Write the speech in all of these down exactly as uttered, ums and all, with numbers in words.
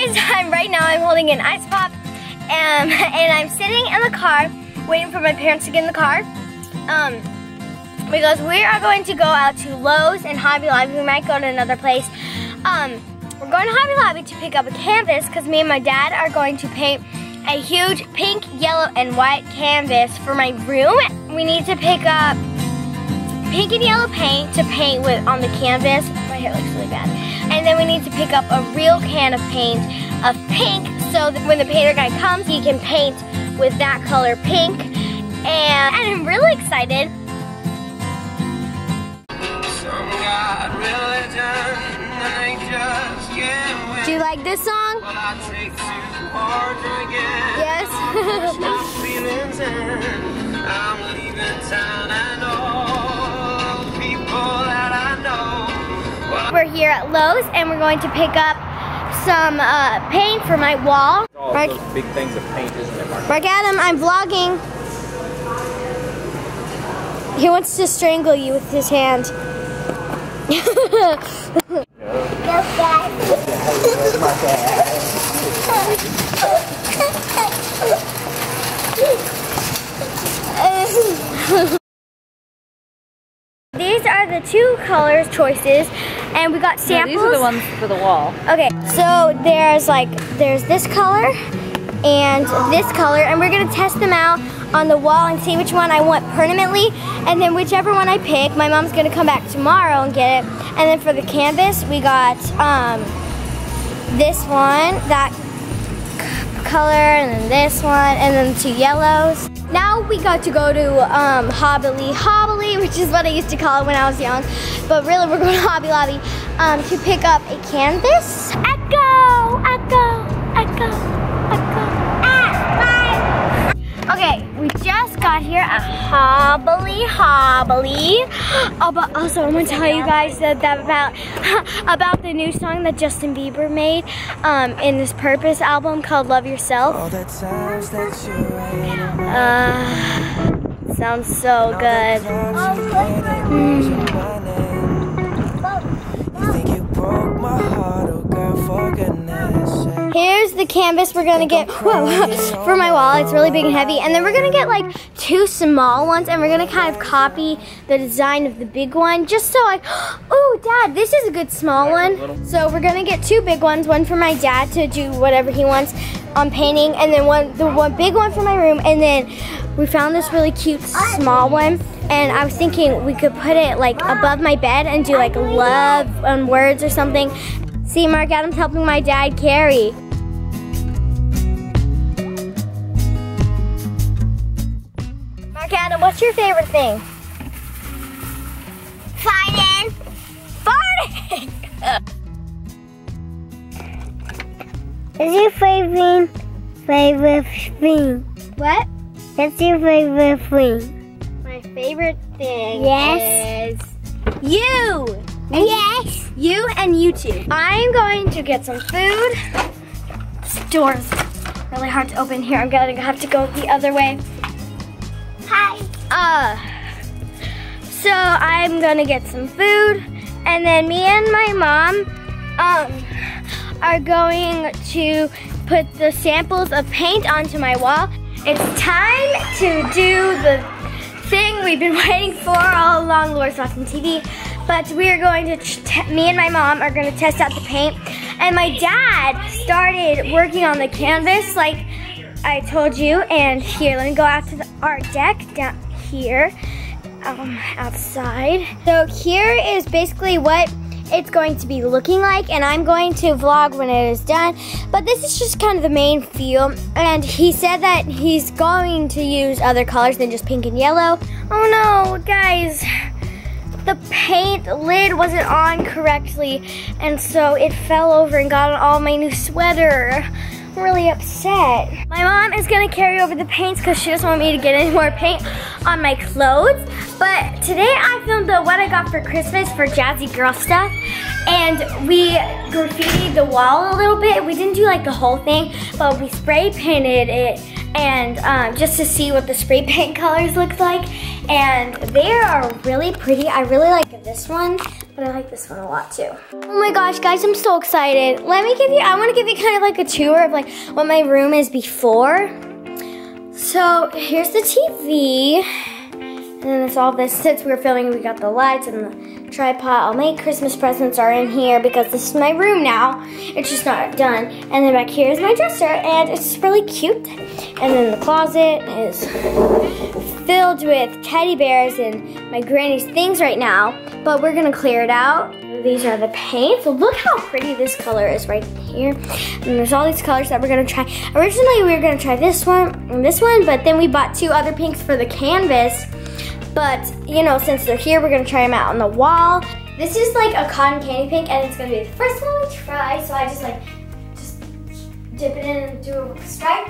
guys, I'm right now I'm holding an ice pop, um, and I'm sitting in the car waiting for my parents to get in the car, um, because we are going to go out to Lowe's and Hobby Lobby. We might go to another place. Um, we're going to Hobby Lobby to pick up a canvas because me and my dad are going to paint a huge pink, yellow, and white canvas for my room. We need to pick up pink and yellow paint to paint with on the canvas. My hair looks really bad. And then we need to pick up a real can of paint of pink so that when the painter guy comes, he can paint with that color pink. And, and I'm really excited. Do you like this song? Yes. We're here at Lowe's and we're going to pick up some uh, paint for my wall. All Mark, those big things of paint, isn't it, Mark? Mark Adam, I'm vlogging. He wants to strangle you with his hand. These are the two colors choices, and we got samples. No, these are the ones for the wall. Okay, so there's like there's this color and this color, and we're gonna test them out on the wall and see which one I want permanently, and then whichever one I pick, my mom's gonna come back tomorrow and get it. And then for the canvas, we got um, this one, that color, and then this one, and then two yellows. Now we got to go to um, Hobby Hobby, which is what I used to call it when I was young, but really we're going to Hobby Lobby um, to pick up a canvas. Echo, echo, echo, echo. Ah, okay, we just got here at Hobby Hobby. Oh, but also I'm gonna tell you guys that, that about about the new song that Justin Bieber made um, in this Purpose album called "Love Yourself." Uh, sounds so good. Mm. Here's the canvas we're gonna get whoa, for my wall. It's really big and heavy. And then we're gonna get like two small ones, and we're gonna kind of copy the design of the big one, just so like, oh, Dad, this is a good small one. So we're gonna get two big ones, one for my dad to do whatever he wants on painting, and then one the one big one for my room. And then we found this really cute small one, and I was thinking we could put it like above my bed and do like love and words or something. See, Mark Adam's helping my dad carry. Mark Adam, what's your favorite thing? Farting. Farting! What's your favorite favorite thing? What? What's your favorite thing? My favorite thing Yes. is you. Yes. You and you two. I'm going to get some food. This door's really hard to open here. I'm gonna have to go the other way. Hi. Uh, so I'm gonna get some food, and then me and my mom um, are going to put the samples of paint onto my wall. It's time to do the thing we've been waiting for all along. Laura's watching T V, but we are going to, t me and my mom are going to test out the paint. And my dad started working on the canvas like I told you. And here, let me go out to the art deck down here, um, outside. So here is basically what it's going to be looking like, and I'm going to vlog when it is done, but this is just kind of the main feel. And he said that he's going to use other colors than just pink and yellow. Oh no, guys, the paint lid wasn't on correctly, and so it fell over and got on all my new sweater. I'm really upset. My mom is gonna carry over the paints because she doesn't want me to get any more paint on my clothes. But today I filmed the what I got for Christmas for Jazzy Girl stuff, and we graffitied the wall a little bit. We didn't do like the whole thing, but we spray painted it, and um, just to see what the spray paint colors look like. And they are really pretty. I really like this one but I like this one a lot too. Oh my gosh, guys, I'm so excited. Let me give you, I want to give you kind of like a tour of like what my room is before. So here's the T V, and then it's all this. Since we were filming, we got the lights and the tripod. All my Christmas presents are in here because this is my room now. It's just not done. And then back here is my dresser, and it's really cute. And then the closet is filled with teddy bears and my granny's things right now, but we're gonna clear it out. These are the paints. So look how pretty this color is right here. And there's all these colors that we're gonna try. Originally we were gonna try this one and this one, but then we bought two other pinks for the canvas. But you know, since they're here, we're gonna try them out on the wall. This is like a cotton candy pink, and it's gonna be the first one we try. So I just like, just dip it in and do a stripe.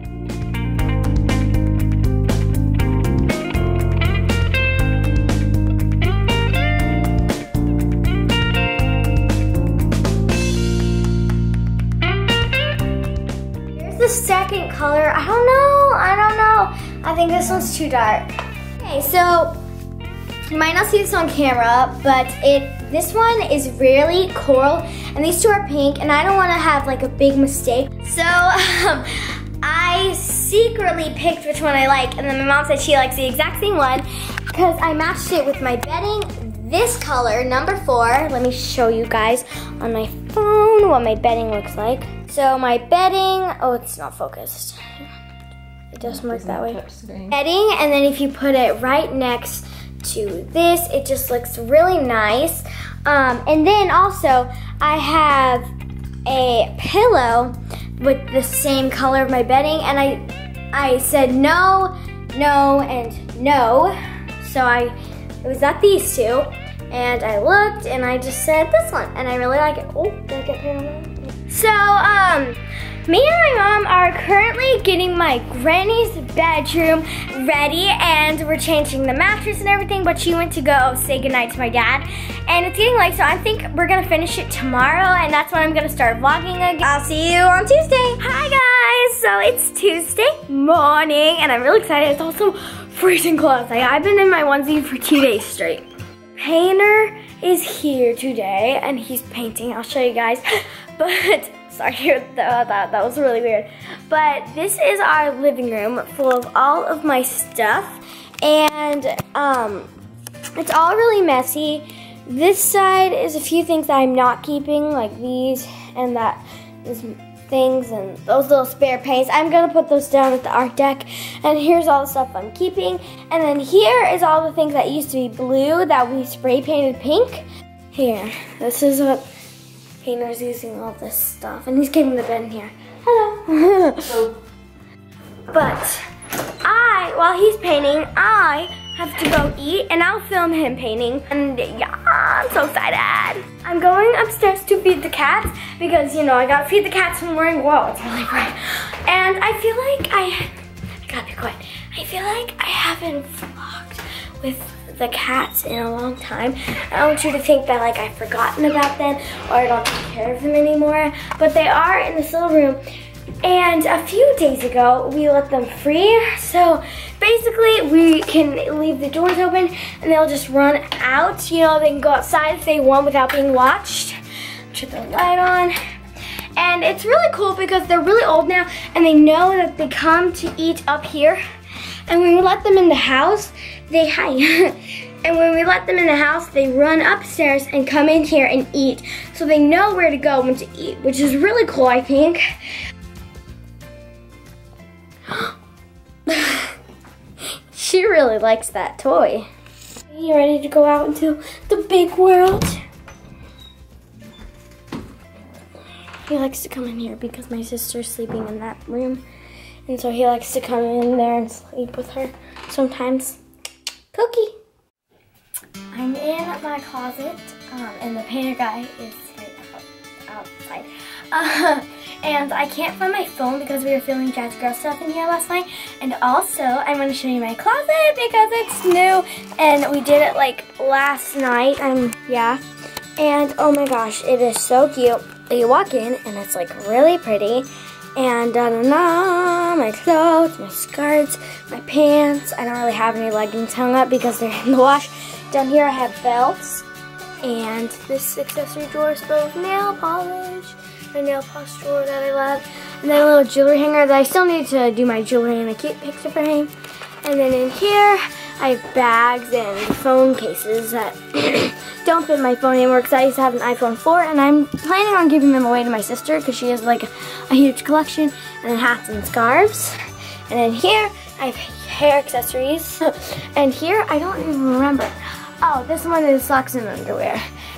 The second color, I don't know, I don't know. I think this one's too dark. Okay, so you might not see this on camera, but it this one is really coral, and these two are pink, and I don't want to have like a big mistake. So um, I secretly picked which one I like, and then my mom said she likes the exact same one because I matched it with my bedding. This color, number four, let me show you guys on my phone what my bedding looks like. So my bedding, oh, it's not focused. It doesn't work that way. Bedding, and then if you put it right next to this, it just looks really nice. Um, and then also, I have a pillow with the same color of my bedding, and I, I said no, no, and no. So I, it was at these two, and I looked, and I just said this one, and I really like it. Oh, did I get paint on that? So, um, me and my mom are currently getting my granny's bedroom ready, and we're changing the mattress and everything, but she went to go say goodnight to my dad, and it's getting late, so I think we're gonna finish it tomorrow, and that's when I'm gonna start vlogging again. I'll see you on Tuesday. Hi guys, so it's Tuesday morning, and I'm really excited. It's also freezing cold. Like, I've been in my onesie for two days straight. Painter is here today, and he's painting. I'll show you guys. But, sorry about that, that was really weird. But this is our living room full of all of my stuff. And um, it's all really messy. This side is a few things that I'm not keeping, like these and that is things and those little spare paints. I'm gonna put those down at the art deck. And here's all the stuff I'm keeping. And then here is all the things that used to be blue that we spray painted pink. Here, this is what Painter's using all this stuff, and he's getting the bed in here. Hello. But I, while he's painting, I have to go eat, and I'll film him painting. And yeah, I'm so excited. I'm going upstairs to feed the cats because, you know, I gotta feed the cats in the morning. Whoa, it's really bright. And I feel like I, I gotta be quiet. I feel like I haven't vlogged with the cats in a long time. I don't want you to think that like I've forgotten about them or I don't take care of them anymore, but they are in this little room, and a few days ago we let them free, so basically we can leave the doors open and they'll just run out. You know, they can go outside if they want without being watched. Turn the light on. And it's really cool because they're really old now, and they know that they come to eat up here. And when we let them in the house, they hi. And when we let them in the house, they run upstairs and come in here and eat. So they know where to go when to eat, which is really cool, I think. She really likes that toy. Are you ready to go out into the big world? He likes to come in here because my sister's sleeping in that room. And so he likes to come in there and sleep with her sometimes. Cookie. I'm in my closet, um, and the painter guy is here outside. Uh, and I can't find my phone because we were filming Jazz Girl stuff in here last night. And also, I'm going to show you my closet because it's new. And we did it like last night. Um, yeah. And oh my gosh, it is so cute. You walk in and it's like really pretty. And da da da, my clothes, my skirts, my pants. I don't really have any leggings hung up because they're in the wash. Down here I have belts. And this accessory drawer is filled with nail polish. My nail polish drawer that I love. And then a little jewelry hanger that I still need to do my jewelry in a cute picture frame. And then in here, I have bags and phone cases that don't fit my phone anymore because I used to have an iPhone four, and I'm planning on giving them away to my sister because she has like a, a huge collection, and then hats and scarves. And then here, I have hair accessories. And here, I don't even remember. Oh, this one is socks and underwear.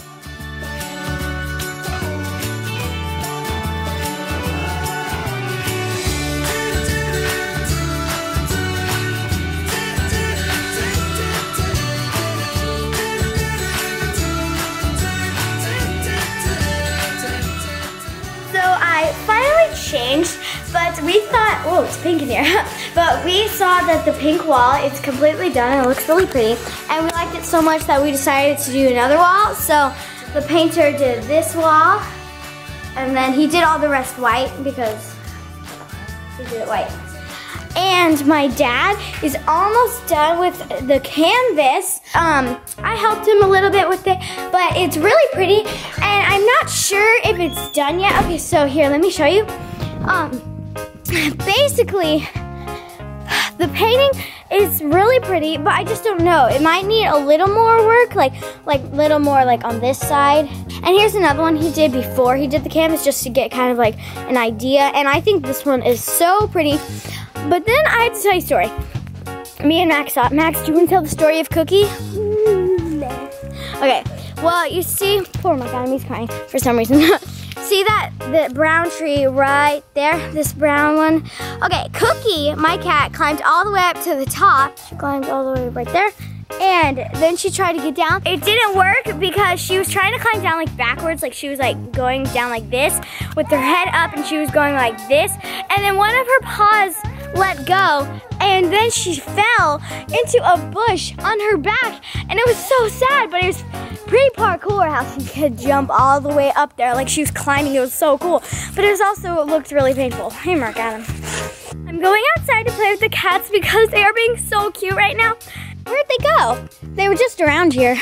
Changed, but we thought, oh, it's pink in here. But we saw that the pink wall is completely done and it looks really pretty. And we liked it so much that we decided to do another wall. So the painter did this wall, and then he did all the rest white because he did it white. And my dad is almost done with the canvas. Um, I helped him a little bit with it, but it's really pretty. And I'm not sure if it's done yet. Okay, so here, let me show you. Um, basically, the painting is really pretty, but I just don't know. It might need a little more work, like like little more like on this side. And here's another one he did before he did the canvas, just to get kind of like an idea. And I think this one is so pretty. But then I had to tell you a story. Me and Max saw it. Max, do you want to tell the story of Cookie? Okay, well, you see, poor my God, he's crying for some reason. See that, the brown tree right there, this brown one? Okay, Cookie, my cat, climbed all the way up to the top. She climbed all the way right there. And then she tried to get down. It didn't work because she was trying to climb down like backwards, like she was like going down like this with her head up, and she was going like this. And then one of her paws let go, and then she fell into a bush on her back, and it was so sad, but it was pretty parkour how she could jump all the way up there like she was climbing. It was so cool, but it was also, it looked really painful. Hey, Mark Adam. I'm going outside to play with the cats because they are being so cute right now. Where'd they go? They were just around here.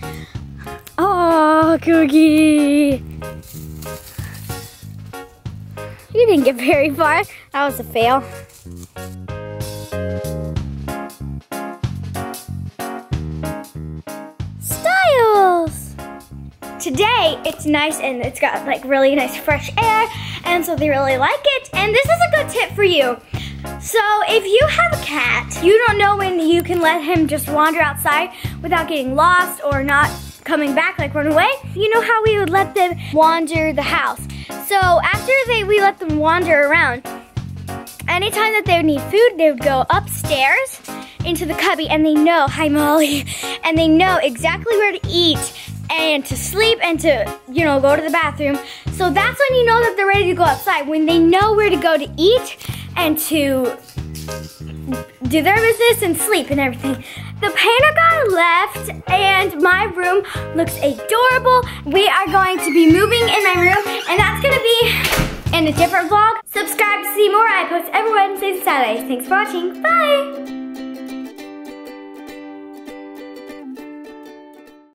Oh, Cookie. You didn't get very far. That was a fail. Styles! Today, it's nice and it's got like really nice fresh air, and so they really like it. And this is a good tip for you. So if you have a cat, you don't know when you can let him just wander outside without getting lost or not coming back, like run away. You know how we would let them wander the house. So after they, we let them wander around, anytime that they would need food, they would go upstairs into the cubby, and they know, hi Molly, and they know exactly where to eat and to sleep and to, you know, go to the bathroom. So that's when you know that they're ready to go outside, when they know where to go to eat and to do their business and sleep and everything. The painter guy left and my room looks adorable. We are going to be moving in my room, and that's gonna be in a different vlog. Subscribe to see more. I post every Wednesday and Saturday. Thanks for watching. Bye.